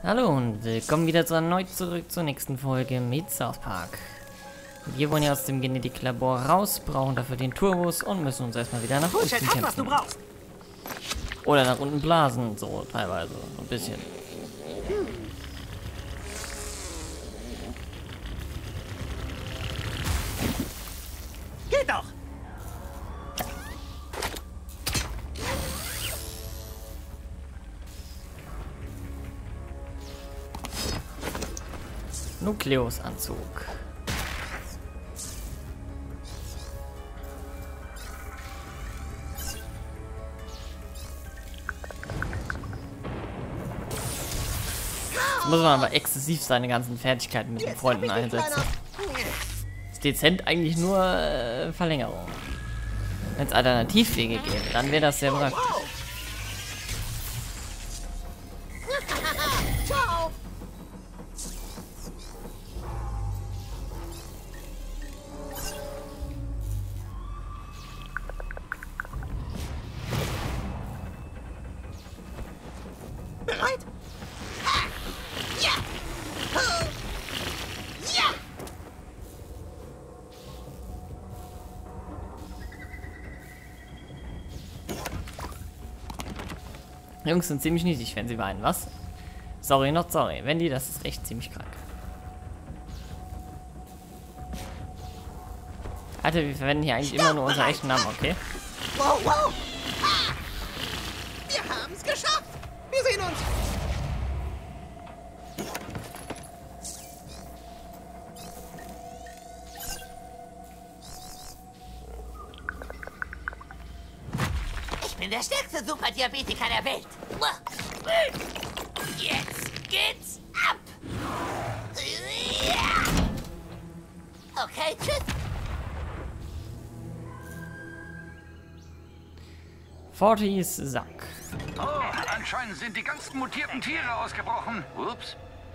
Hallo und willkommen wieder erneut zurück zur nächsten Folge mit South Park. Wir wollen ja aus dem Genetiklabor raus, brauchen dafür den Turbos und müssen uns erstmal wieder nach unten kämpfen. Was du brauchst. Oder nach unten blasen, so teilweise, so ein bisschen. Geht doch. Nukleus-Anzug. Jetzt muss man aber exzessiv seine ganzen Fertigkeiten mit den Freunden einsetzen. Ist dezent eigentlich nur Verlängerung. Wenn es Alternativwege gäbe, dann wäre das sehr praktisch. Ciao. Bereit? Ja. Ja. Jungs sind ziemlich niedlich, wenn sie weinen, was? Sorry, not sorry. Wendy, das ist echt ziemlich krank. Alter, wir verwenden hier eigentlich immer nur unseren echten Namen, okay? Wow, wow. Ah. Wir haben es geschafft. Wir sehen uns. Ich bin der stärkste Superdiabetiker der Welt. Jetzt geht's ab. Okay, tschüss. Fortys Sack. Oh, anscheinend sind die ganzen mutierten Tiere ausgebrochen. Ups.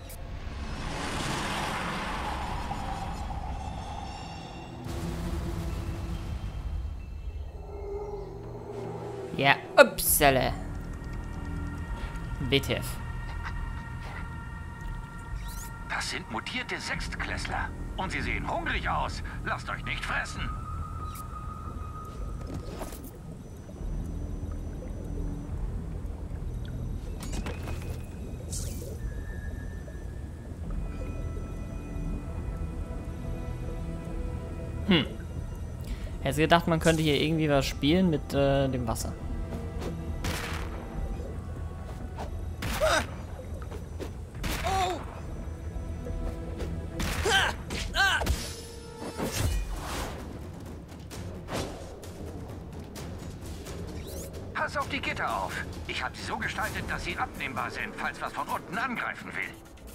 Ja, upsala. WTF. Das sind mutierte Sechstklässler. Und sie sehen hungrig aus. Lasst euch nicht fressen. Hätte gedacht, man könnte hier irgendwie was spielen mit dem Wasser. Oh. Ha. Ah. Pass auf die Gitter auf. Ich habe sie so gestaltet, dass sie abnehmbar sind, falls was von unten angreifen will.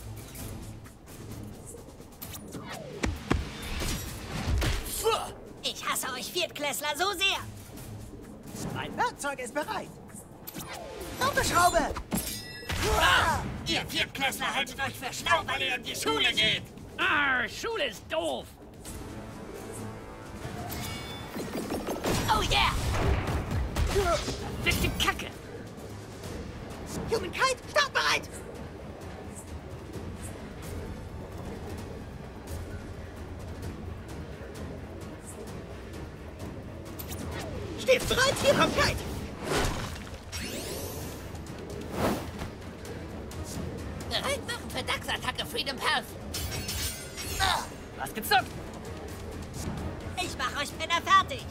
Ich hasse euch Viertklässler so sehr. Mein Werkzeug ist bereit. Doppelschraube. Ihr Viertklässler haltet euch für schlau, weil ihr in die Schule geht. Ah, Schule ist doof. Oh yeah. Fickte Kacke. Humankind, startbereit. Stets bereit, hier kommt Kite. Bereit machen für DAX-Attacke Freedom Pulse. Was gezockt? Ich mach euch Penner fertig.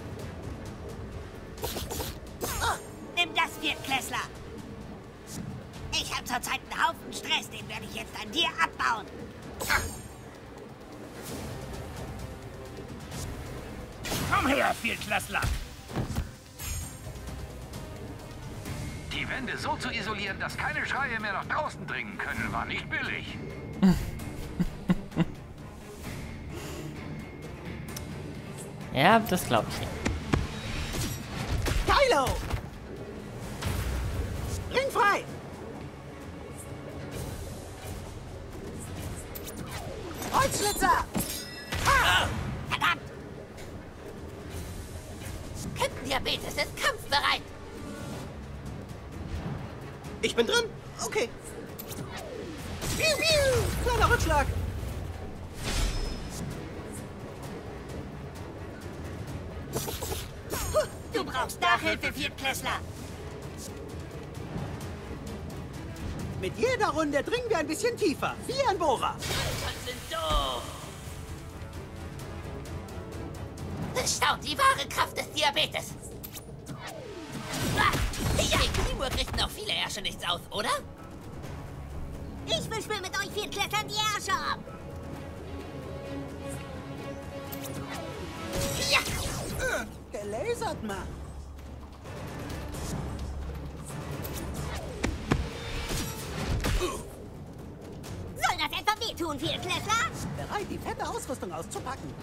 Oh, nimm das, Viertklässler. Ich habe zurzeit einen Haufen Stress, den werde ich jetzt an dir abbauen. Komm her, Viertklässler. Die Wände so zu isolieren, dass keine Schreie mehr nach draußen dringen können, war nicht billig. Ja, das glaube ich. Kylo. Ring frei. Holzschlitzer. Verdammt! Captain Diabetes ist kampfbereit. Ich bin drin. Okay. Piu, piu. Kleiner Rückschlag. Du brauchst Nachhilfe, Viertklässler. Mit jeder Runde dringen wir ein bisschen tiefer. Wie ein Bohrer. Staunt die wahre Kraft des Diabetes. Gegen Teamwork richten auch viele Ärsche nichts aus, oder? Ich wisch mir mit euch Viertklässlern die Ärsche ab. Ja. Gelasert, Mann. Soll das etwa wehtun, Viertklässler? Bereit, die fette Ausrüstung auszupacken.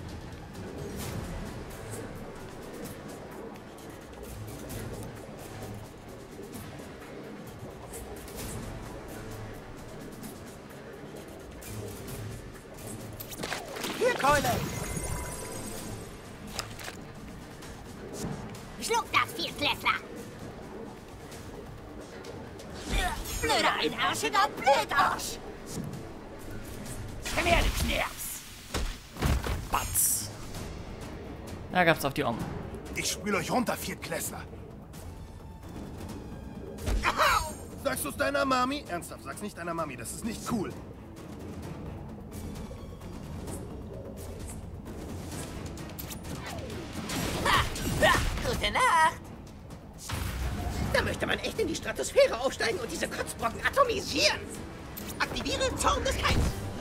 Hier, Keule. Schluck das, Viertklässler. Blöder Einärschiger Blödarsch. Komm her, du Knirps. Batz. Da gab's auf die Ohren. Ich spül euch runter, Viertklässler. Sagst du's deiner Mami? Ernsthaft, sag's nicht deiner Mami, das ist nicht cool. Gute Nacht. Da möchte man echt in die Stratosphäre aufsteigen und diese Kotzbrocken atomisieren. Aktiviere Zorn des Kais.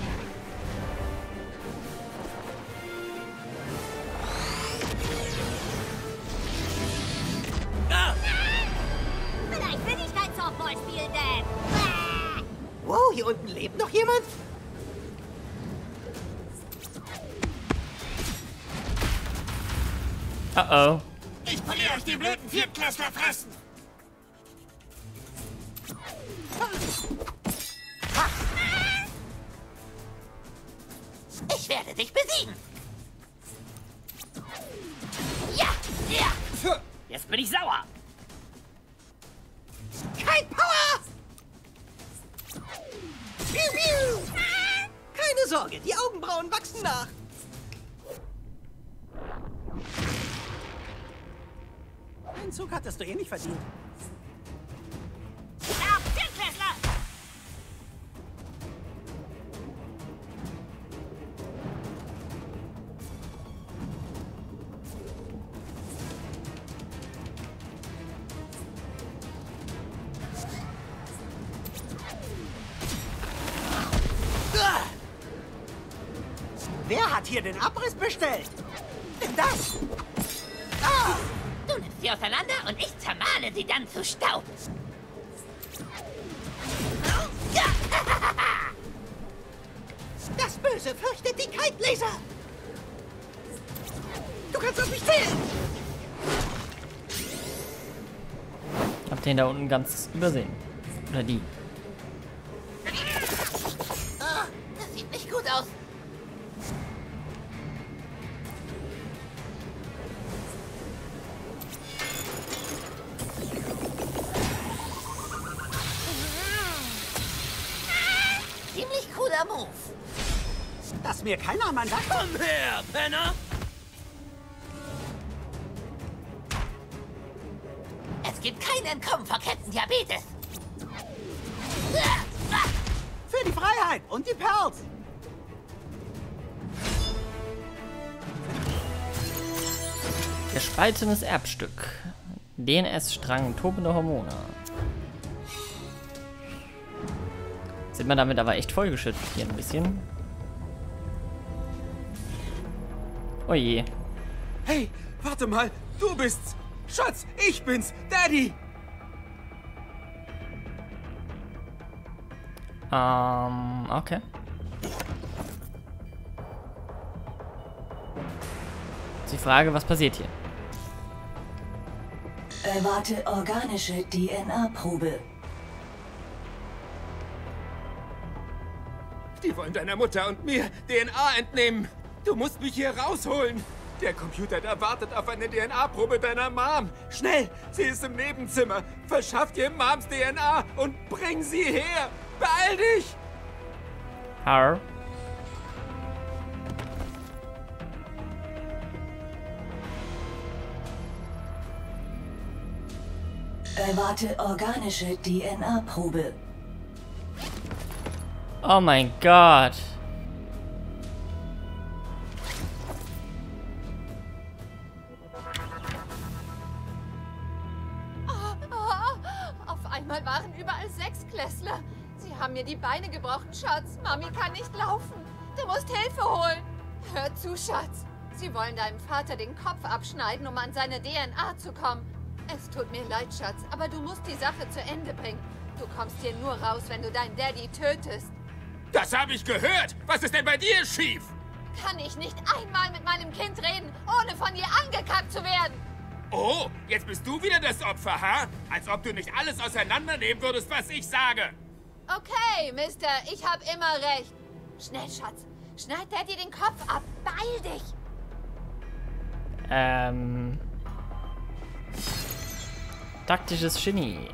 Vielleicht will ich kein Softball spielen, denn... Wow, hier unten lebt noch jemand? Oh. Ich poliere euch die blöden Viertklässler fressen. Ich werde dich besiegen. Ja, ja. Jetzt bin ich sauer. Kein Power! Piu, piu. Keine Sorge, die Augenbrauen wachsen nach. Den Zug hattest du eh nicht verdient. Auf, Viertklässler! Wer hat hier den Abriss bestellt? Denn das? Ah! Du nimmst sie auseinander und ich zermale sie dann zu Staub. Das Böse fürchtet die Kite-Laser. Du kannst auf mich zählen. Hab den da unten ganz übersehen. Oder die. Ah, das sieht nicht gut aus. Ziemlich cooler Move. Dass mir keiner an mein Dach kommt. Komm her, Penner. Es gibt kein Entkommen vor Kettendiabetes. Für die Freiheit und die Perls. Gespaltenes Erbstück. DNS-Strang, tobende Hormone. Sind wir damit aber echt vollgeschüttet hier ein bisschen. Oh je. Hey, warte mal, du bist's. Schatz, ich bin's, Daddy. Okay. Die Frage, was passiert hier? Erwarte organische DNA-Probe. Die wollen deiner Mutter und mir DNA entnehmen. Du musst mich hier rausholen. Der Computer da wartet auf eine DNA-Probe deiner Mom. Schnell, sie ist im Nebenzimmer. Verschaff dir Moms DNA und bring sie her. Beeil dich! Har. Erwarte organische DNA-Probe. Oh mein Gott. Auf einmal waren überall Sechsklässler. Sie haben mir die Beine gebrochen, Schatz. Mami kann nicht laufen. Du musst Hilfe holen. Hör zu, Schatz. Sie wollen deinem Vater den Kopf abschneiden, um an seine DNA zu kommen. Es tut mir leid, Schatz, aber du musst die Sache zu Ende bringen. Du kommst hier nur raus, wenn du deinen Daddy tötest. Das habe ich gehört. Was ist denn bei dir schief? Kann ich nicht einmal mit meinem Kind reden, ohne von ihr angekackt zu werden? Oh, jetzt bist du wieder das Opfer, ha? Als ob du nicht alles auseinandernehmen würdest, was ich sage. Okay, Mister, ich habe immer recht. Schnell, Schatz. Schneid Daddy den Kopf ab. Beeil dich. Taktisches Genie.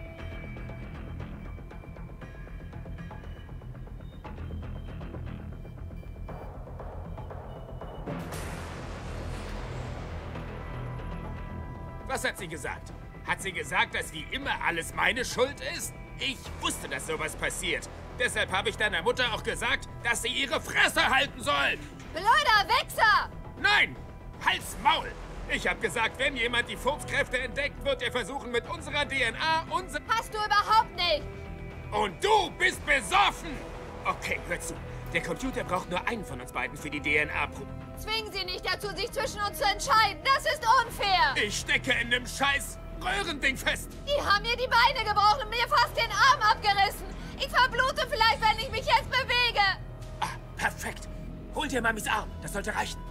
Was hat sie gesagt? Hat sie gesagt, dass wie immer alles meine Schuld ist? Ich wusste, dass sowas passiert. Deshalb habe ich deiner Mutter auch gesagt, dass sie ihre Fresse halten soll. Blöder Wichser! Nein! Halt's Maul! Ich habe gesagt, wenn jemand die Furzkräfte entdeckt, wird er versuchen, mit unserer DNA unser... Hast du überhaupt nicht! Und du bist besoffen! Okay, hör zu. Der Computer braucht nur einen von uns beiden für die DNA-Probe. Zwingen Sie nicht dazu, sich zwischen uns zu entscheiden. Das ist unfair. Ich stecke in dem scheiß Röhrending fest. Die haben mir die Beine gebrochen und mir fast den Arm abgerissen. Ich verblute vielleicht, wenn ich mich jetzt bewege. Ah, perfekt. Hol dir Mamis Arm. Das sollte reichen.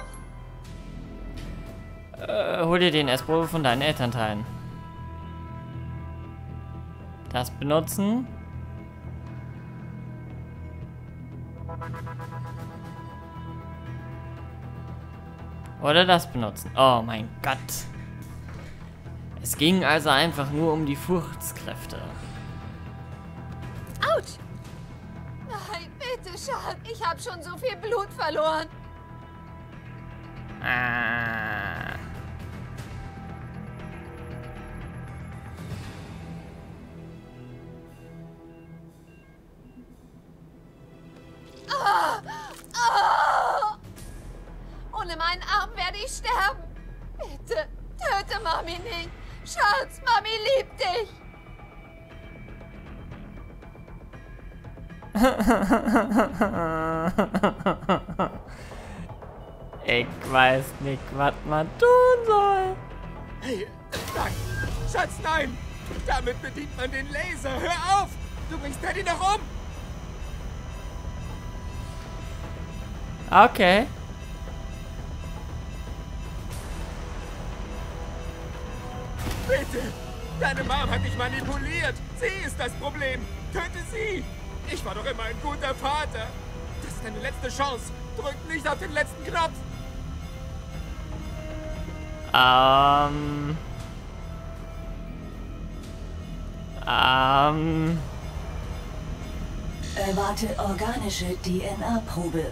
Hol dir den Essprobe von deinen Elternteilen. Das benutzen. Oder das benutzen. Oh mein Gott. Es ging also einfach nur um die Furzkräfte. Autsch! Nein, bitte, Schatz. Ich habe schon so viel Blut verloren. Ah. Ohne meinen Arm werde ich sterben. Bitte, töte Mami nicht. Schatz, Mami liebt dich. Ich weiß nicht, was man tun soll. Hey, nein! Schatz, nein! Damit bedient man den Laser. Hör auf! Du bringst Daddy noch um! Okay. Bitte! Deine Mom hat dich manipuliert. Sie ist das Problem. Töte sie! Ich war doch immer ein guter Vater. Das ist deine letzte Chance. Drück nicht auf den letzten Knopf. Erwarte organische DNA-Probe.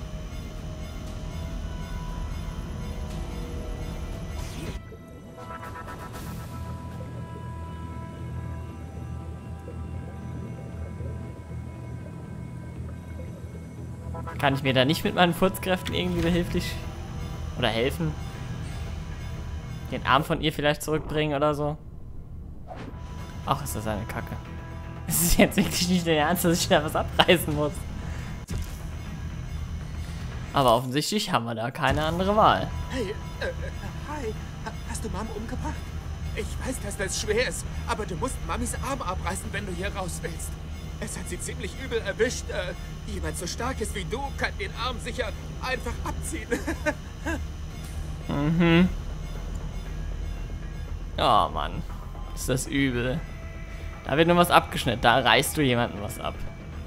Kann ich mir da nicht mit meinen Furzkräften irgendwie behilflich oder helfen? Den Arm von ihr vielleicht zurückbringen oder so? Ach, ist das eine Kacke. Es ist jetzt wirklich nicht der Ernst, dass ich da was abreißen muss. Aber offensichtlich haben wir da keine andere Wahl. Hey, hi. Hast du Mom umgebracht? Ich weiß, dass das schwer ist, aber du musst Mamis Arm abreißen, wenn du hier raus willst. Es hat sie ziemlich übel erwischt. Jemand so stark ist wie du, kann den Arm sicher einfach abziehen. Mhm. Oh Mann. Ist das übel. Da wird nur was abgeschnitten. Da reißt du jemandem was ab.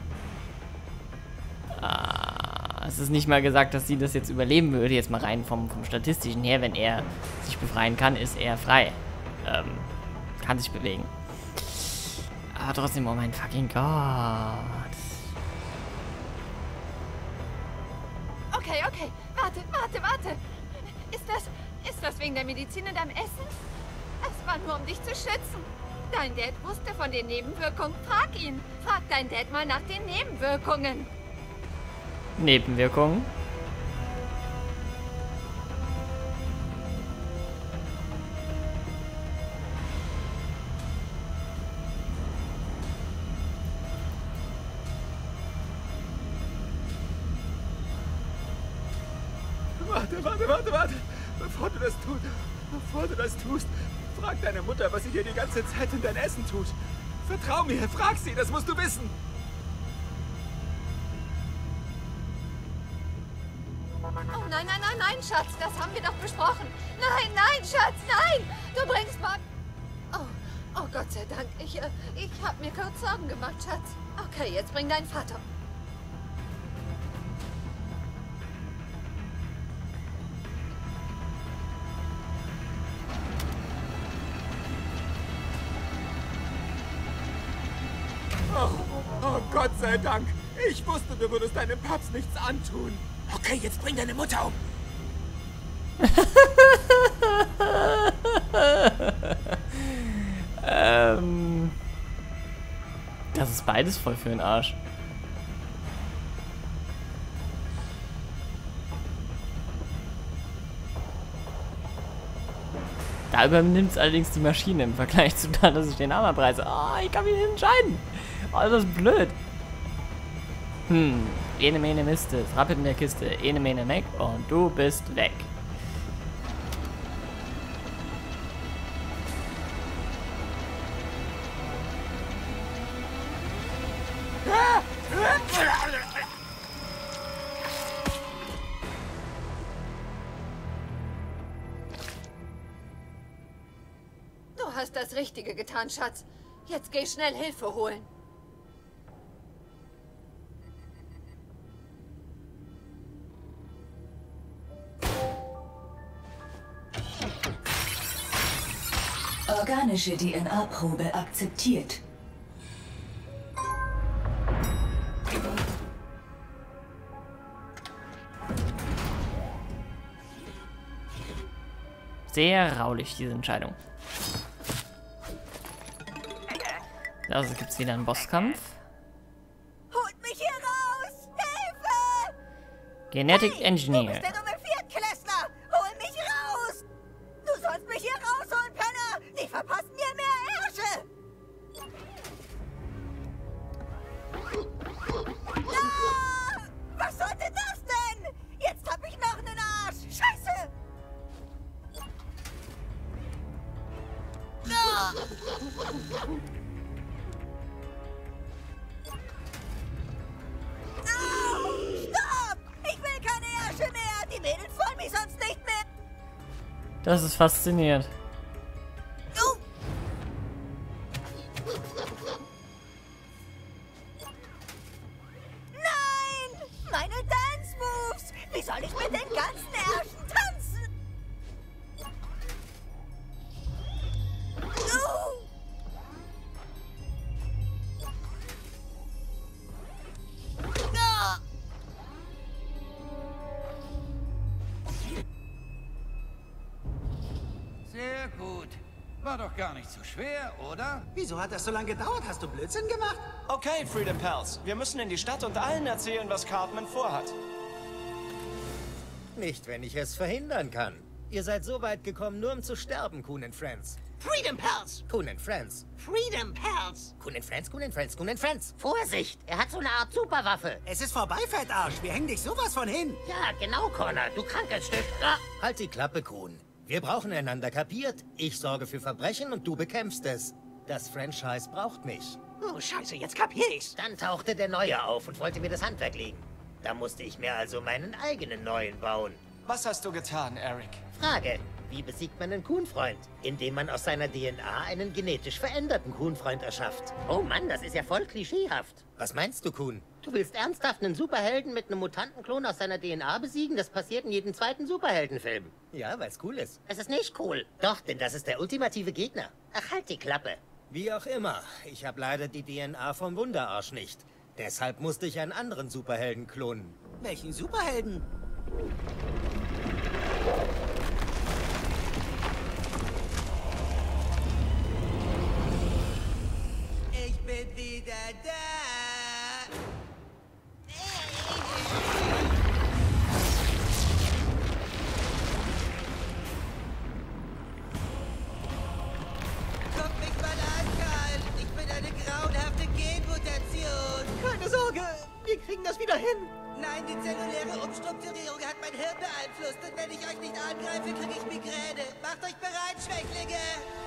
Es ist nicht mal gesagt, dass sie das jetzt überleben würde. Jetzt mal rein vom Statistischen her. Wenn er sich befreien kann, ist er frei. Kann sich bewegen. Aber trotzdem, oh mein fucking Gott. okay. Warte. Ist das wegen der Medizin in deinem Essen? Es war nur, um dich zu schützen. Dein Dad wusste von den Nebenwirkungen. Frag ihn. Frag deinen Dad mal nach den Nebenwirkungen. Nebenwirkungen? Warte. Bevor du das tust, frag deine Mutter, was sie dir die ganze Zeit in dein Essen tut. Vertrau mir, frag sie, das musst du wissen. Oh nein, Schatz, das haben wir doch besprochen. Nein, Schatz, nein! Du bringst Mom... Oh, Gott sei Dank. Ich hab mir kurz Sorgen gemacht, Schatz. Okay, jetzt bring deinen Vater. Oh, Gott sei Dank. Ich wusste, du würdest deinem Paps nichts antun. Okay, jetzt bring deine Mutter um. Das ist beides voll für den Arsch. Da übernimmt es allerdings die Maschine im Vergleich zu da, dass ich den Arm abreiße. Ich kann mich nicht entscheiden. Das ist blöd. Ene Mene Miste, rappelt in der Kiste, Ene Mene Mac und du bist weg. Du hast das Richtige getan, Schatz. Jetzt geh schnell Hilfe holen. Organische DNA-Probe akzeptiert. Sehr raulich, diese Entscheidung. Also gibt es wieder einen Bosskampf. Holt mich hier raus! Hilfe! Genetic Engineer. Du bist der dumme Viertklässler! Hol mich raus! Du sollst mich hier rausholen, Penner! Die verpassen mir mehr Ärsche! Ah! Was sollte das denn? Jetzt hab ich noch einen Arsch! Scheiße! Ah! Stopp! Ich will keine Ärsche mehr! Die Mädels wollen mich sonst nicht mehr! Das ist faszinierend. Nein! Meine Dance Moves! Wie soll ich mit den ganzen Ärschen tanzen? Sehr gut. War doch gar nicht so schwer, oder? Wieso hat das so lange gedauert? Hast du Blödsinn gemacht? Okay, Freedom Pals. Wir müssen in die Stadt und allen erzählen, was Cartman vorhat. Nicht, wenn ich es verhindern kann. Ihr seid so weit gekommen, nur um zu sterben, Coon & Friends. Freedom Pals! Coon & Friends. Freedom Pals! Coon & Friends, Coon & Friends, Coon & Friends. Vorsicht, er hat so eine Art Superwaffe. Es ist vorbei, Fettarsch. Wir hängen dich sowas von hin. Ja, genau, Connor, du krankes Stück. Ah. Halt die Klappe, Coon. Wir brauchen einander, kapiert? Ich sorge für Verbrechen und du bekämpfst es. Das Franchise braucht mich. Oh, scheiße, jetzt kapier ich's. Dann tauchte der Neue auf und wollte mir das Handwerk legen. Da musste ich mir also meinen eigenen Neuen bauen. Was hast du getan, Eric? Frage. Wie besiegt man einen Kuhnfreund? Indem man aus seiner DNA einen genetisch veränderten Kuhnfreund erschafft. Oh Mann, das ist ja voll klischeehaft. Was meinst du, Kuhn? Du willst ernsthaft einen Superhelden mit einem Mutantenklon aus seiner DNA besiegen? Das passiert in jedem zweiten Superheldenfilm. Ja, weil's cool ist. Es ist nicht cool. Doch, denn das ist der ultimative Gegner. Ach, halt die Klappe. Wie auch immer, ich habe leider die DNA vom Wunderarsch nicht. Deshalb musste ich einen anderen Superhelden klonen. Welchen Superhelden? Ich bin wieder da. Guck mich mal an, Karl. Ich bin eine grauenhafte Genmutation. Keine Sorge, wir kriegen das wieder hin. Nein, die zelluläre Umstrukturierung hat mein Hirn beeinflusst. Und wenn ich euch nicht angreife, kriege ich Migräne. Macht euch bereit, Schwächlinge.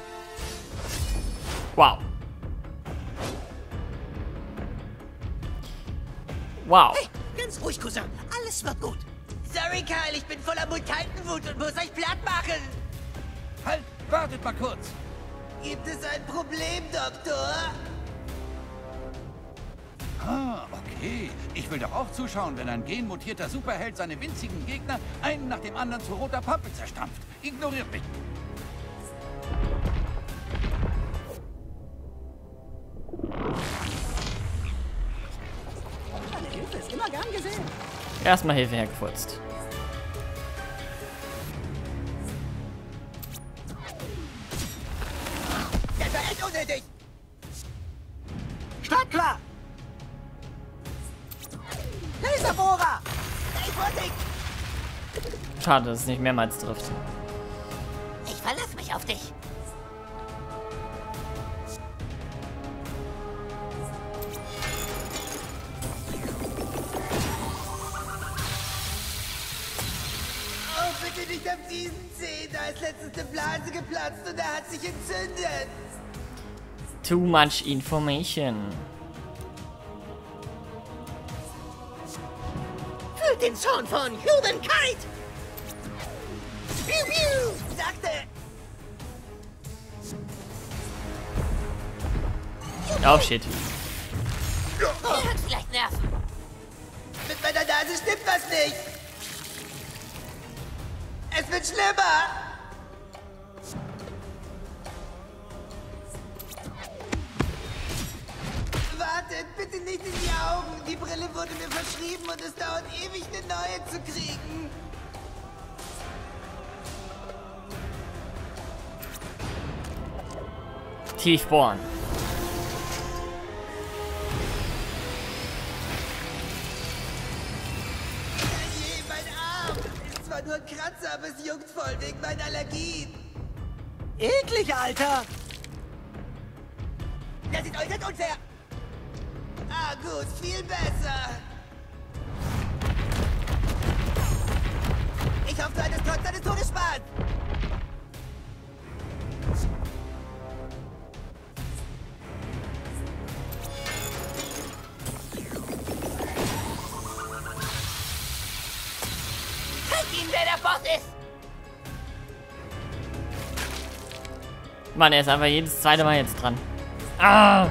Wow. Wow. Hey, ganz ruhig, Cousin. Alles wird gut. Sorry, Karl, ich bin voller Mutantenwut und muss euch platt machen. Halt, wartet mal kurz. Gibt es ein Problem, Doktor? Ah, okay. Ich will doch auch zuschauen, wenn ein genmutierter Superheld seine winzigen Gegner einen nach dem anderen zu roter Pappe zerstampft. Ignoriert mich. Deine Hilfe ist immer gern gesehen. Erstmal Hilfe hergefurzt. Das war echt unnötig. Startklar. Laserbohrer. Hey, Vorsicht. Schade, dass es nicht mehrmals trifft. Ich verlasse mich auf dich. Oh, bitte nicht auf diesen Zeh. Da ist letztens eine Blase geplatzt und er hat sich entzündet. Too much information. Fühlt den Zorn von Humankind. Piu, piu, sagte. Oh shit. Er hat vielleicht Nerven. Mit meiner Nase stimmt was nicht. Es wird schlimmer. Wartet, bitte nicht in die Augen. Die Brille wurde mir verschrieben und es dauert ewig, eine neue zu kriegen. Tief bohren. Je, mein Arm. Ist zwar nur ein Kratzer, aber es juckt voll wegen meiner Allergien. Eklig, Alter. Das ist äußerst unfair. Ah, gut, viel besser. Ich hoffe, du hattest trotz deines Todes Spaß. Zeig ihm, wer der Boss ist. Mann, er ist einfach jedes zweite Mal jetzt dran. Ah!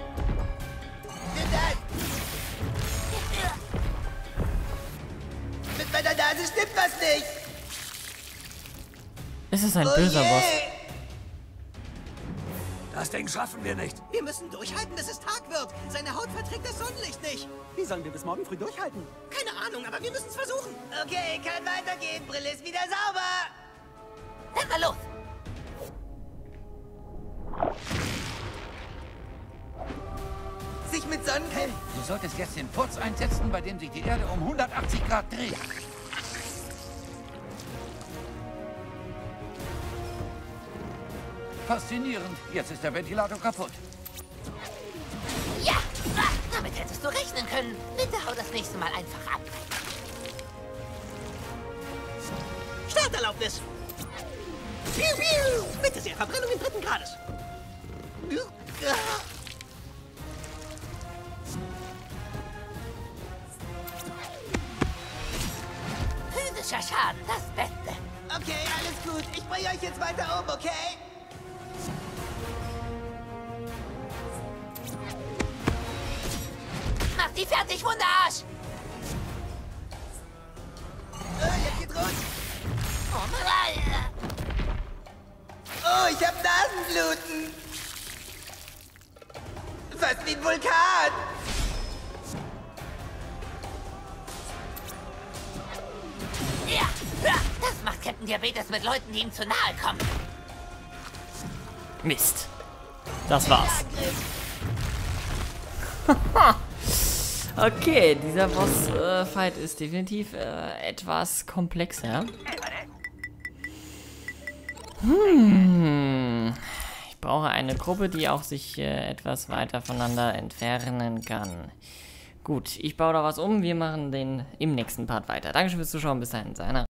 Mit meiner Nase stimmt was nicht. Es ist ein böser Boss. Das Ding schaffen wir nicht. Wir müssen durchhalten, bis es Tag wird. Seine Haut verträgt das Sonnenlicht nicht. Wie sollen wir bis morgen früh durchhalten? Keine Ahnung, aber wir müssen es versuchen. Okay, kann weitergehen. Brille ist wieder sauber. Dann mal los. Sich mit Sonnencreme. Du solltest jetzt den Putz einsetzen, bei dem sich die Erde um 180 Grad dreht. Faszinierend. Jetzt ist der Ventilator kaputt. Ja, damit hättest du rechnen können. Bitte hau das nächste Mal einfach ab. Starterlaubnis. Piu, piu. Bitte sehr, Verbrennung im 3. Grades. Physischer Schaden, das Beste. Okay, alles gut. Ich bringe euch jetzt weiter um, okay? Mach die fertig, Wunderarsch. Jetzt geht's rund. Oh Mann. Oh, ich hab Nasenbluten. Fast wie ein Diabetes mit Leuten, die ihm zu nahe kommen. Mist. Das war's. Okay, dieser Boss-Fight ist definitiv etwas komplexer. Ich brauche eine Gruppe, die auch sich etwas weiter voneinander entfernen kann. Gut, ich baue da was um. Wir machen den im nächsten Part weiter. Dankeschön fürs Zuschauen. Bis dahin, Seiner.